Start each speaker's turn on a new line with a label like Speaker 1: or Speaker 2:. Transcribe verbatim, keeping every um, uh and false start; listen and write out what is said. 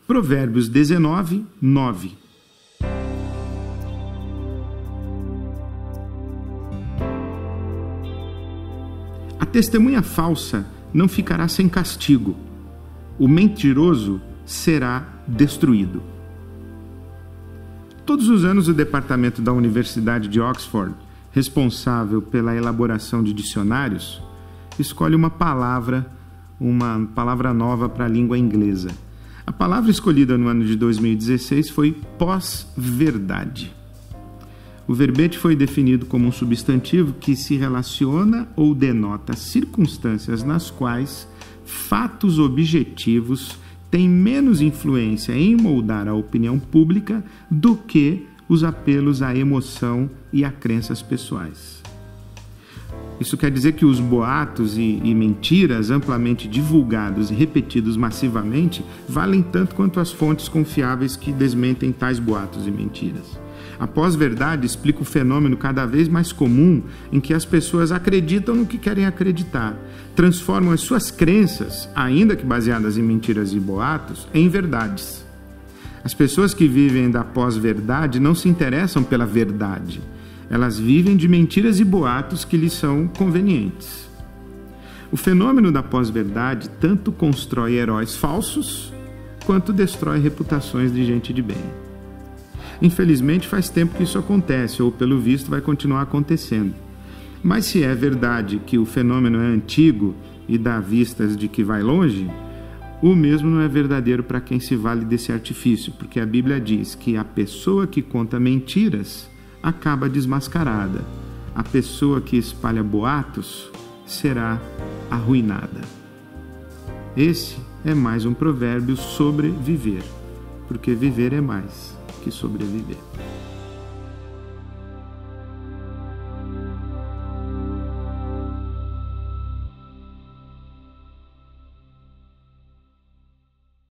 Speaker 1: Provérbios dezenove, nove. A testemunha falsa não ficará sem castigo. O mentiroso será destruído. Todos os anos, o departamento da Universidade de Oxford, responsável pela elaboração de dicionários, escolhe uma palavra, uma palavra nova para a língua inglesa. A palavra escolhida no ano de dois mil e dezesseis foi pós-verdade. O verbete foi definido como um substantivo que se relaciona ou denota circunstâncias nas quais fatos objetivos têm menos influência em moldar a opinião pública do que os apelos à emoção e a crenças pessoais. Isso quer dizer que os boatos e, e mentiras amplamente divulgados e repetidos massivamente valem tanto quanto as fontes confiáveis que desmentem tais boatos e mentiras. A pós-verdade explica o fenômeno cada vez mais comum em que as pessoas acreditam no que querem acreditar, transformam as suas crenças, ainda que baseadas em mentiras e boatos, em verdades. As pessoas que vivem da pós-verdade não se interessam pela verdade. Elas vivem de mentiras e boatos que lhes são convenientes. O fenômeno da pós-verdade tanto constrói heróis falsos, quanto destrói reputações de gente de bem. Infelizmente, faz tempo que isso acontece, ou pelo visto vai continuar acontecendo. Mas se é verdade que o fenômeno é antigo e dá vistas de que vai longe, o mesmo não é verdadeiro para quem se vale desse artifício, porque a Bíblia diz que a pessoa que conta mentiras acaba desmascarada. A pessoa que espalha boatos será arruinada. Esse é mais um provérbio sobre viver, porque viver é mais que sobreviver.